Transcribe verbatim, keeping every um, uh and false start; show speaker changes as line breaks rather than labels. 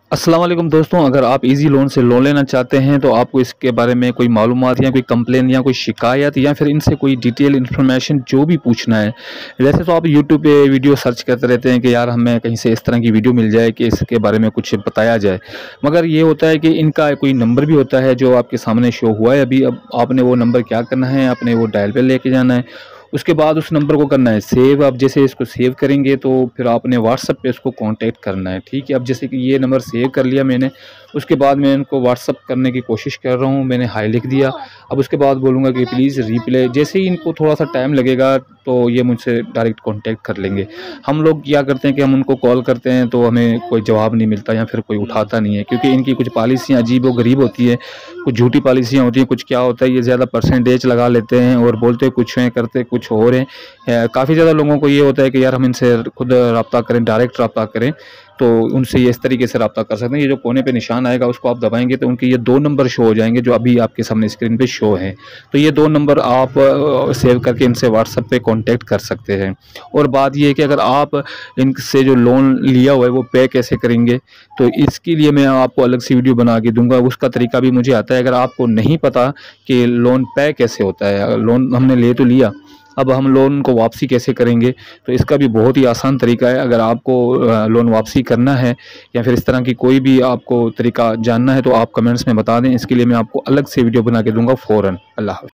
अस्सलाम वालेकुम दोस्तों, अगर आप इजी लोन से लोन लेना चाहते हैं तो आपको इसके बारे में कोई मालूमात या कोई कंप्लेन या कोई शिकायत या फिर इनसे कोई डिटेल इन्फॉर्मेशन जो भी पूछना है। वैसे तो आप यूट्यूब पे वीडियो सर्च करते रहते हैं कि यार हमें कहीं से इस तरह की वीडियो मिल जाए कि इसके बारे में कुछ बताया जाए, मगर ये होता है कि इनका कोई नंबर भी होता है जो आपके सामने शो हुआ है अभी। अब आपने वो नंबर क्या करना है, आपने वो डायल पे लेके जाना है। उसके बाद उस नंबर को करना है सेव। आप जैसे इसको सेव करेंगे तो फिर आपने व्हाट्सएप पे इसको कांटेक्ट करना है, ठीक है। अब जैसे कि ये नंबर सेव कर लिया मैंने, उसके बाद मैं इनको व्हाट्सएप करने की कोशिश कर रहा हूँ, मैंने हाई लिख दिया। अब उसके बाद बोलूँगा कि प्लीज़ रिप्लाई। जैसे ही इनको थोड़ा सा टाइम लगेगा तो ये मुझसे डायरेक्ट कांटेक्ट कर लेंगे। हम लोग क्या करते हैं कि हम उनको कॉल करते हैं तो हमें कोई जवाब नहीं मिलता या फिर कोई उठाता नहीं है, क्योंकि इनकी कुछ पॉलिसियाँ अजीब व गरीब होती है, कुछ झूठी पॉलिसियाँ होती हैं। कुछ क्या होता है, ये ज़्यादा परसेंटेज लगा लेते हैं और बोलते कुछ हैं करते कुछ और हैं। काफ़ी ज़्यादा लोगों को ये होता है कि यार हम इनसे खुद रब्ता करें, डायरेक्ट रब्ता करें, तो उनसे ये इस तरीके से रब्ता कर सकते हैं। ये जो कोने पे निशान आएगा उसको आप दबाएंगे तो उनके ये दो नंबर शो हो जाएंगे जो अभी आपके सामने स्क्रीन पे शो हैं। तो ये दो नंबर आप अ, सेव करके इनसे व्हाट्सएप पे कांटेक्ट कर सकते हैं। और बात ये है कि अगर आप इनसे जो लोन लिया हुआ है वो पे कैसे करेंगे, तो इसके लिए मैं आपको अलग से वीडियो बना के दूंगा। उसका तरीका भी मुझे आता है। अगर आपको नहीं पता कि लोन पे कैसे होता है, लोन हमने ले तो लिया, अब हम लोन को वापसी कैसे करेंगे, तो इसका भी बहुत ही आसान तरीका है। अगर आपको लोन वापसी करना है या फिर इस तरह की कोई भी आपको तरीका जानना है तो आप कमेंट्स में बता दें। इसके लिए मैं आपको अलग से वीडियो बना के दूंगा फ़ौरन। अल्लाह हाफ़िज़।